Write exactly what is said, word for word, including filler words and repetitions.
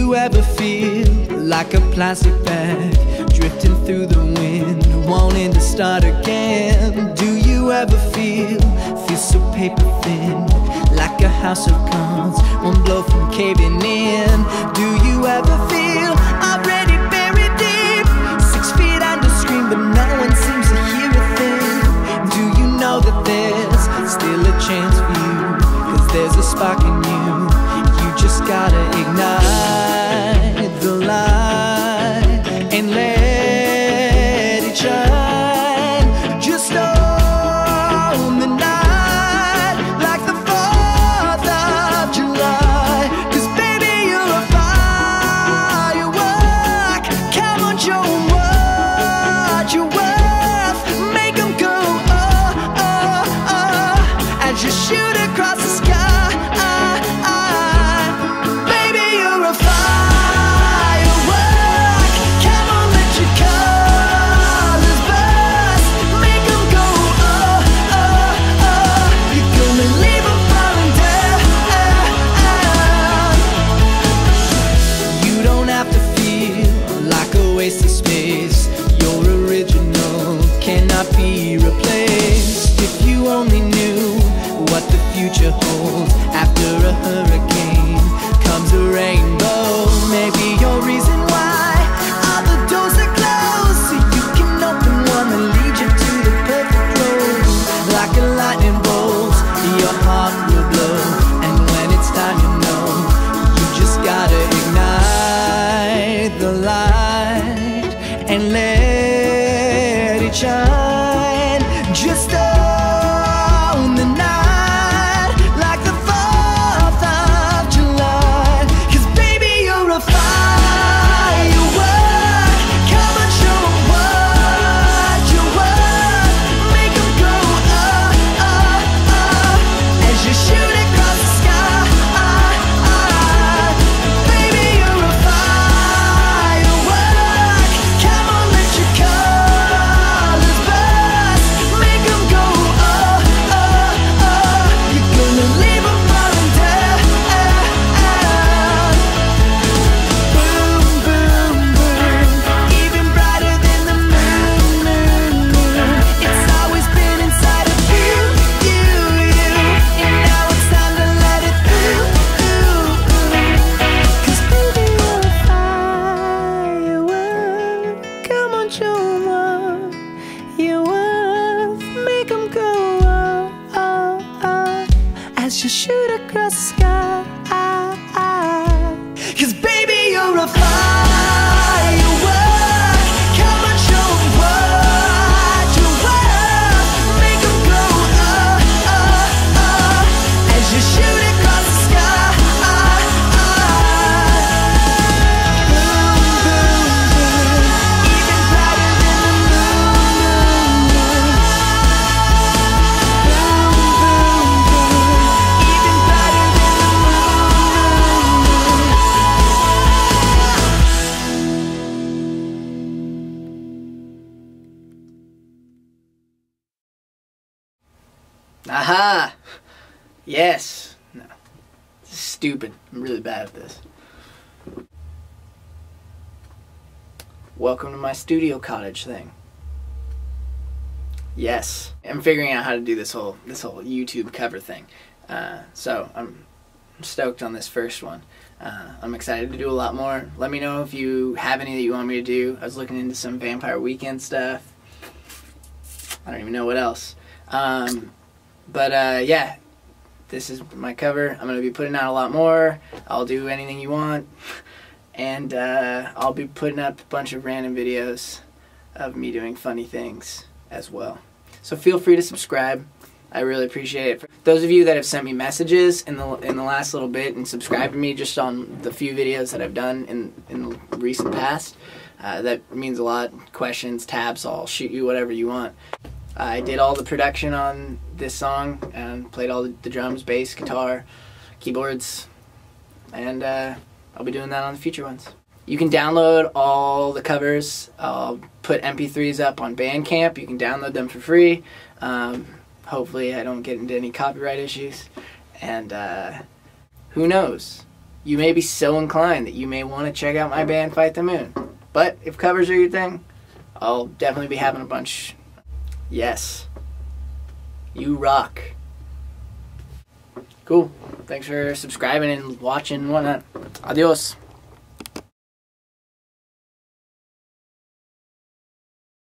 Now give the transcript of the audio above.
you ever feel like a plastic bag drifting through the wind, wanting to start again? Do you ever feel, feel so paper thin, like a house of cards, one blow from caving in? Do you ever feel already buried deep, six feet under, scream but no one seems to hear a thing? Do you know that there's still a chance for you, 'cause there's a spark in you, you just gotta ignite the light and let it shine. Just own the night like the fourth of July, 'cause baby you're a firework. Come on, show 'em what you're worth. Make 'em go oh, oh, oh, as you shoot across the sky. Be replaced. If you only knew what the future holds, after a hurricane comes a rainbow. Maybe your reason why all the doors are closed, so you can open one that leads you to the perfect road. Like a lightning bolt, your heart will blow, and when it's time you know, you just gotta ignite the light and let it shine. Just own the night like the fourth of July, 'cause baby you're a firework. Come on, show 'em what you're worth. Make 'em go oh, oh, oh, as you shoot across the sky. Baby you're a firework. Come on, let your colors burn. As you shoot across the sky, 'cause baby you're a firework. Come on, show 'em what you're worth. Make 'em go oh, oh, oh, as you shoot across the sky. Boom, boom, boom, even brighter than the moon. Boom, boom, boom. Aha! Yes! No. This is stupid. I'm really bad at this. Welcome to my studio cottage thing. Yes. I'm figuring out how to do this whole this whole YouTube cover thing. Uh, so I'm stoked on this first one. Uh, I'm excited to do a lot more. Let me know if you have any that you want me to do. I was looking into some Vampire Weekend stuff. I don't even know what else. Um, But uh, yeah, this is my cover. I'm going to be putting out a lot more. I'll do anything you want. And uh, I'll be putting up a bunch of random videos of me doing funny things as well. So feel free to subscribe. I really appreciate it. For those of you that have sent me messages in the in the last little bit and subscribed to me just on the few videos that I've done in, in the recent past, uh, that means a lot. Questions, tabs, I'll shoot you whatever you want. I did all the production on this song and played all the drums, bass, guitar, keyboards, and uh, I'll be doing that on the future ones. You can download all the covers. I'll put M P threes up on Bandcamp. You can download them for free. Um, hopefully I don't get into any copyright issues. And uh, who knows? you may be so inclined that you may want to check out my band Fight the Moon. But if covers are your thing, I'll definitely be having a bunch. Yes. You rock. Cool. Thanks for subscribing and watching and whatnot. Adios.